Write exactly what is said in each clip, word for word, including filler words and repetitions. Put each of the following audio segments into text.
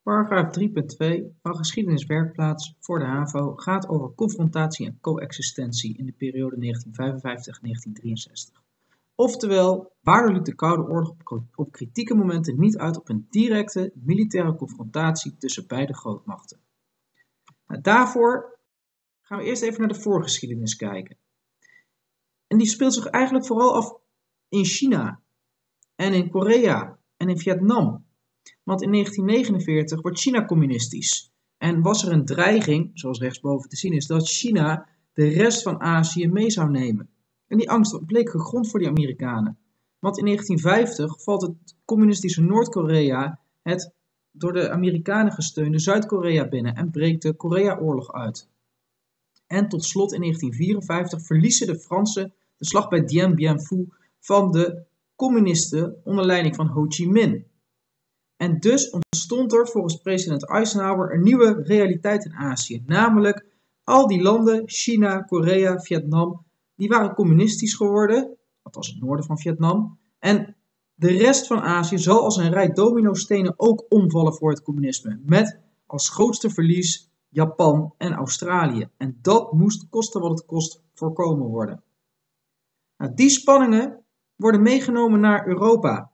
Paragraaf drie punt twee van Geschiedeniswerkplaats voor de HAVO gaat over confrontatie en coexistentie in de periode negentien vijfenvijftig tot negentien drieënzestig. Oftewel, waardoor liep de Koude Oorlog op, op kritieke momenten niet uit op een directe militaire confrontatie tussen beide grootmachten. Nou, daarvoor gaan we eerst even naar de voorgeschiedenis kijken. En die speelt zich eigenlijk vooral af in China en in Korea en in Vietnam. Want in negentien negenenveertig wordt China communistisch en was er een dreiging, zoals rechtsboven te zien is, dat China de rest van Azië mee zou nemen. En die angst bleek gegrond voor die Amerikanen. Want in negentien vijftig valt het communistische Noord-Korea het door de Amerikanen gesteunde Zuid-Korea binnen en breekt de Korea-oorlog uit. En tot slot in negentien vierenvijftig verliezen de Fransen de slag bij Dien Bien Phu van de communisten onder leiding van Ho Chi Minh. En dus ontstond er volgens president Eisenhower een nieuwe realiteit in Azië. Namelijk al die landen, China, Korea, Vietnam, die waren communistisch geworden, althans het noorden van Vietnam. En de rest van Azië zal als een rij dominostenen ook omvallen voor het communisme. Met als grootste verlies Japan en Australië. En dat moest kosten wat het kost voorkomen worden. Nou, die spanningen worden meegenomen naar Europa.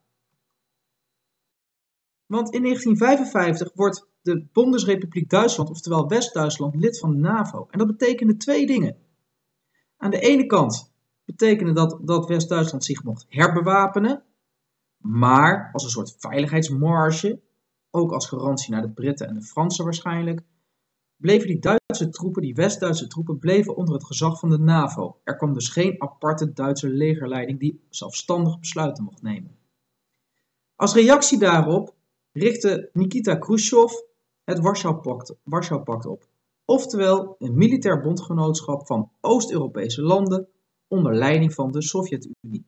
Want in negentien vijfenvijftig wordt de Bundesrepubliek Duitsland, oftewel West-Duitsland, lid van de NAVO. En dat betekende twee dingen. Aan de ene kant betekende dat dat West-Duitsland zich mocht herbewapenen, maar als een soort veiligheidsmarge, ook als garantie naar de Britten en de Fransen waarschijnlijk, bleven die Duitse troepen, die West-Duitse troepen, bleven onder het gezag van de NAVO. Er kwam dus geen aparte Duitse legerleiding die zelfstandig besluiten mocht nemen. Als reactie daarop richtte Nikita Khrushchev het Warschau-pact Warschau-pact op. Oftewel een militair bondgenootschap van Oost-Europese landen onder leiding van de Sovjet-Unie.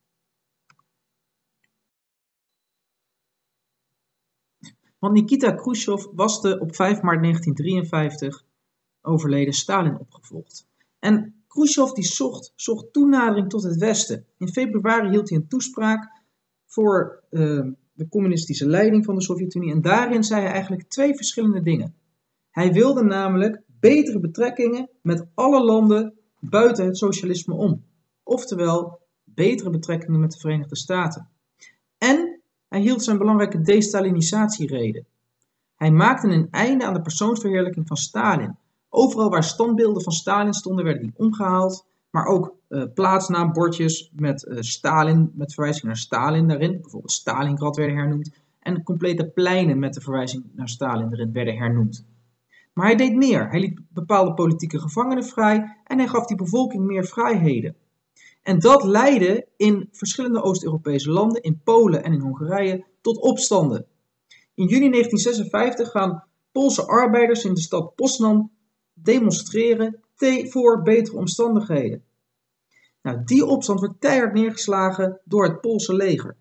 Want Nikita Khrushchev was de op vijf maart negentien drieënvijftig overleden Stalin opgevolgd. En Khrushchev die zocht, zocht toenadering tot het Westen. In februari hield hij een toespraak voor uh, de communistische leiding van de Sovjet-Unie. En daarin zei hij eigenlijk twee verschillende dingen. Hij wilde namelijk betere betrekkingen met alle landen buiten het socialisme om. Oftewel, betere betrekkingen met de Verenigde Staten. En hij hield zijn belangrijke destalinisatiereden. Hij maakte een einde aan de persoonsverheerlijking van Stalin. Overal waar standbeelden van Stalin stonden, werden die omgehaald. Maar ook uh, plaatsnaambordjes met uh, Stalin, met verwijzing naar Stalin daarin. Bijvoorbeeld Stalingrad werden hernoemd. En complete pleinen met de verwijzing naar Stalin erin werden hernoemd. Maar hij deed meer. Hij liet bepaalde politieke gevangenen vrij en hij gaf die bevolking meer vrijheden. En dat leidde in verschillende Oost-Europese landen, in Polen en in Hongarije, tot opstanden. In juni negentien zesenvijftig gaan Poolse arbeiders in de stad Poznan demonstreren voor betere omstandigheden. Nou, die opstand wordt keihard neergeslagen door het Poolse leger.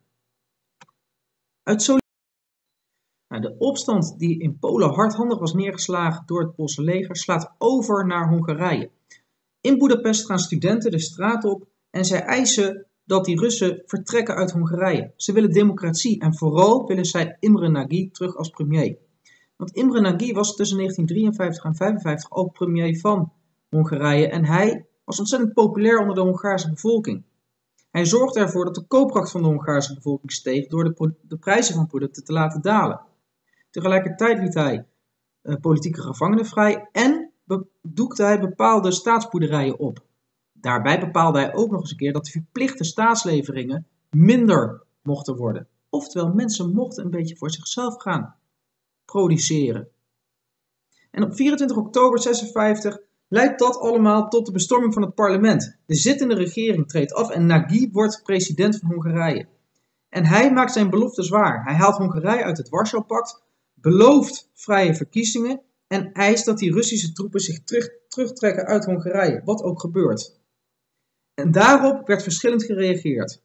Uit solidariteit. Nou, de opstand die in Polen hardhandig was neergeslagen door het Poolse leger slaat over naar Hongarije. In Boedapest gaan studenten de straat op en zij eisen dat die Russen vertrekken uit Hongarije. Ze willen democratie en vooral willen zij Imre Nagy terug als premier. Want Imre Nagy was tussen negentien drieënvijftig en vijfenvijftig ook premier van Hongarije en hij was ontzettend populair onder de Hongaarse bevolking. Hij zorgde ervoor dat de koopkracht van de Hongaarse bevolking steeg door de, de prijzen van producten te laten dalen. Tegelijkertijd liet hij uh, politieke gevangenen vrij en doekte hij bepaalde staatsboerderijen op. Daarbij bepaalde hij ook nog eens een keer dat de verplichte staatsleveringen minder mochten worden. Oftewel, mensen mochten een beetje voor zichzelf gaan produceren. En op vierentwintig oktober zesenvijftig leidt dat allemaal tot de bestorming van het parlement. De zittende regering treedt af en Nagy wordt president van Hongarije. En hij maakt zijn beloftes waar. Hij haalt Hongarije uit het Warschau-pact, belooft vrije verkiezingen en eist dat die Russische troepen zich terug, terugtrekken uit Hongarije, wat ook gebeurt. En daarop werd verschillend gereageerd.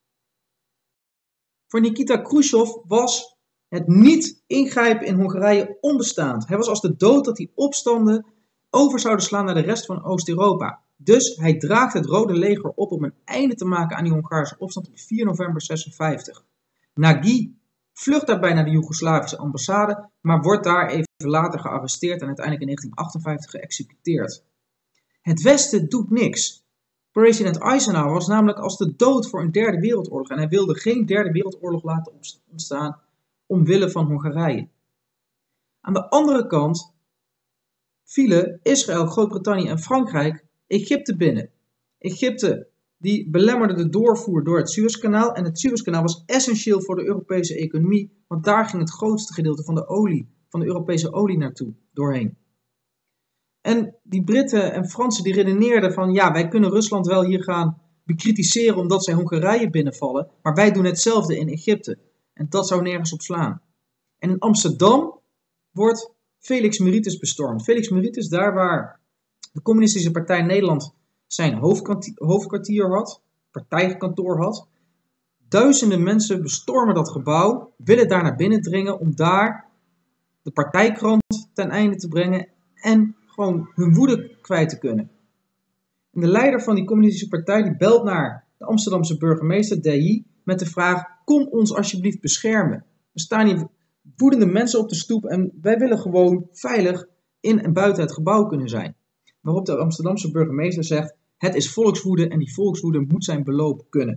Voor Nikita Khrushchev was het niet ingrijpen in Hongarije onbestaand. Hij was als de dood dat die opstanden over zouden slaan naar de rest van Oost-Europa. Dus hij draagt het Rode Leger op om een einde te maken aan die Hongaarse opstand op vier november zesenvijftig. Nagy vlucht daarbij naar de Joegoslavische ambassade, maar wordt daar even later gearresteerd en uiteindelijk in negentien achtenvijftig geëxecuteerd. Het Westen doet niks. President Eisenhower was namelijk als de dood voor een derde wereldoorlog en hij wilde geen derde wereldoorlog laten ontstaan omwille van Hongarije. Aan de andere kant vielen Israël, Groot-Brittannië en Frankrijk Egypte binnen. Egypte die belemmerde de doorvoer door het Suezkanaal en het Suezkanaal was essentieel voor de Europese economie, want daar ging het grootste gedeelte van de olie, van de Europese olie naartoe, doorheen. En die Britten en Fransen die redeneerden van ja, wij kunnen Rusland wel hier gaan bekritiseren omdat zij Hongarije binnenvallen, maar wij doen hetzelfde in Egypte. En dat zou nergens op slaan. En in Amsterdam wordt Felix Meritis bestormd. Felix Meritis, daar waar de Communistische Partij Nederland zijn hoofdkwartier had, partijkantoor had. Duizenden mensen bestormen dat gebouw, willen daar naar binnen dringen om daar de partijkrant ten einde te brengen en gewoon hun woede kwijt te kunnen. En de leider van die communistische partij die belt naar de Amsterdamse burgemeester Dei met de vraag: kom ons alsjeblieft beschermen. Er staan hier woedende mensen op de stoep en wij willen gewoon veilig in en buiten het gebouw kunnen zijn. Waarop de Amsterdamse burgemeester zegt: het is volkswoede en die volkswoede moet zijn beloop kunnen.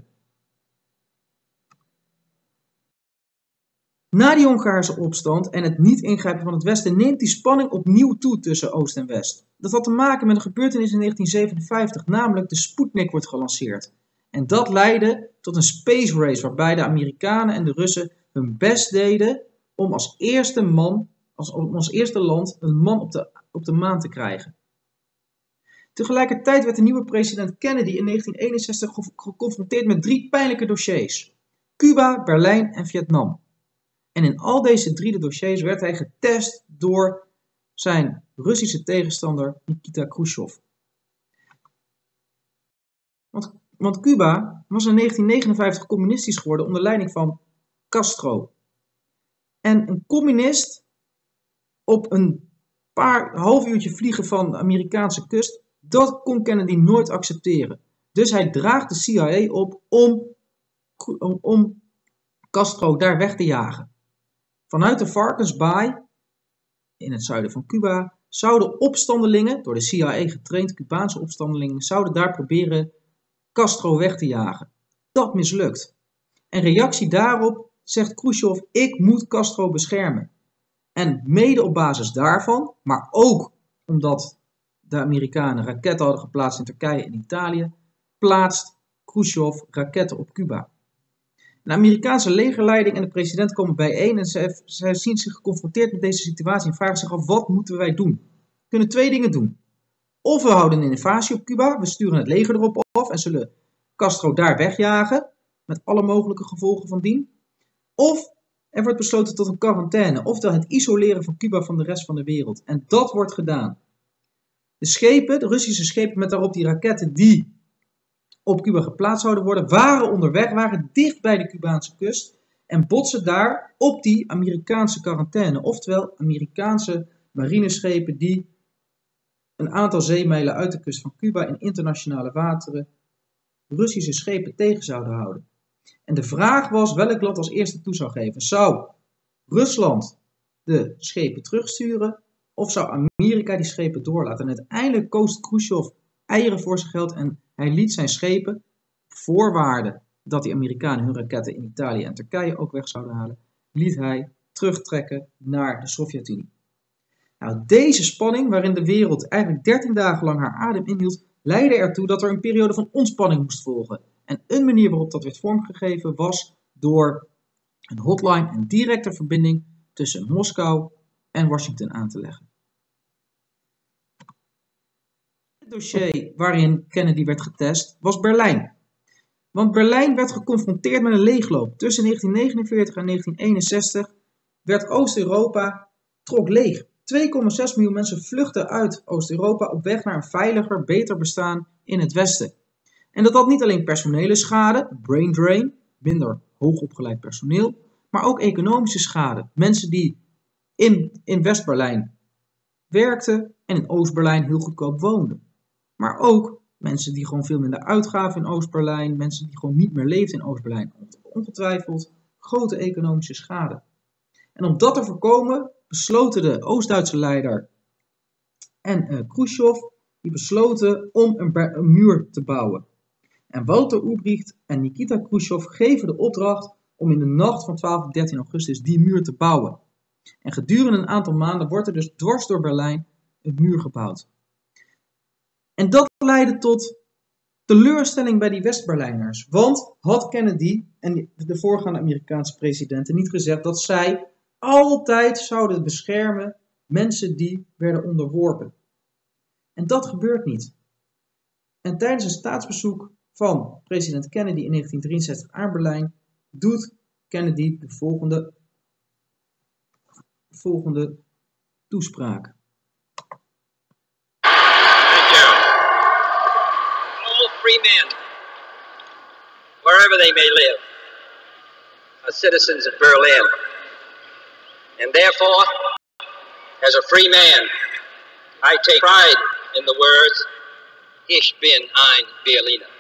Na die Hongaarse opstand en het niet ingrijpen van het Westen neemt die spanning opnieuw toe tussen Oost en West. Dat had te maken met een gebeurtenis in negentien zevenenvijftig, namelijk de Sputnik wordt gelanceerd. En dat leidde tot een space race waarbij de Amerikanen en de Russen hun best deden om als eerste man, als, om als eerste land een man op de, op de maan te krijgen. Tegelijkertijd werd de nieuwe president Kennedy in negentien eenenzestig geconfronteerd met drie pijnlijke dossiers: Cuba, Berlijn en Vietnam. En in al deze drie dossiers werd hij getest door zijn Russische tegenstander Nikita Khrushchev. Want, want Cuba was in negentien negenenvijftig communistisch geworden onder leiding van Castro. En een communist op een paar half uurtje vliegen van de Amerikaanse kust, dat kon Kennedy nooit accepteren. Dus hij draagt de C I A op om, om, om Castro daar weg te jagen. Vanuit de Varkensbaai, in het zuiden van Cuba, zouden opstandelingen, door de C I A getraind Cubaanse opstandelingen, zouden daar proberen Castro weg te jagen. Dat mislukt. En reactie daarop zegt Khrushchev: ik moet Castro beschermen. En mede op basis daarvan, maar ook omdat de Amerikanen raketten hadden geplaatst in Turkije en Italië, plaatst Khrushchev raketten op Cuba. De Amerikaanse legerleiding en de president komen bijeen en zij, zij zien zich geconfronteerd met deze situatie en vragen zich af: wat moeten wij doen? We kunnen twee dingen doen. Of we houden een invasie op Cuba, we sturen het leger erop af en zullen Castro daar wegjagen, met alle mogelijke gevolgen van dien. Of er wordt besloten tot een quarantaine, oftewel het isoleren van Cuba van de rest van de wereld. En dat wordt gedaan. De schepen, de Russische schepen met daarop die raketten die op Cuba geplaatst zouden worden, waren onderweg, waren dicht bij de Cubaanse kust en botsen daar op die Amerikaanse quarantaine, oftewel Amerikaanse marineschepen die een aantal zeemijlen uit de kust van Cuba in internationale wateren Russische schepen tegen zouden houden. En de vraag was welk land als eerste toe zou geven. Zou Rusland de schepen terugsturen of zou Amerika die schepen doorlaten? En uiteindelijk koos Khrushchev eieren voor zijn geld en hij liet zijn schepen, voorwaarde dat die Amerikanen hun raketten in Italië en Turkije ook weg zouden halen, liet hij terugtrekken naar de Sovjet-Unie. Nou, deze spanning, waarin de wereld eigenlijk dertien dagen lang haar adem inhield, leidde ertoe dat er een periode van ontspanning moest volgen. En een manier waarop dat werd vormgegeven was door een hotline en directe verbinding tussen Moskou en Washington aan te leggen. Het dossier waarin Kennedy werd getest was Berlijn. Want Berlijn werd geconfronteerd met een leegloop. Tussen negentien negenenveertig en negentien eenenzestig werd Oost-Europa trok leeg. twee komma zes miljoen mensen vluchtten uit Oost-Europa op weg naar een veiliger, beter bestaan in het Westen. En dat had niet alleen personele schade, brain drain, minder hoogopgeleid personeel, maar ook economische schade. Mensen die in, in West-Berlijn werkten en in Oost-Berlijn heel goedkoop woonden. Maar ook mensen die gewoon veel minder uitgaven in Oost-Berlijn, mensen die gewoon niet meer leefden in Oost-Berlijn. Ongetwijfeld grote economische schade. En om dat te voorkomen besloten de Oost-Duitse leider en uh, Khrushchev die besloten om een, een muur te bouwen. En Walter Ulbricht en Nikita Khrushchev geven de opdracht om in de nacht van twaalf en dertien augustus die muur te bouwen. En gedurende een aantal maanden wordt er dus dwars door Berlijn een muur gebouwd. En dat leidde tot teleurstelling bij die West-Berlijners. Want had Kennedy en de voorgaande Amerikaanse presidenten niet gezegd dat zij altijd zouden beschermen mensen die werden onderworpen. En dat gebeurt niet. En tijdens een staatsbezoek van president Kennedy in negentien drieënzestig aan Berlijn doet Kennedy de volgende, volgende toespraak. Free men, wherever they may live, are citizens of Berlin. And therefore, as a free man, I take pride in the words, Ich bin ein Berliner.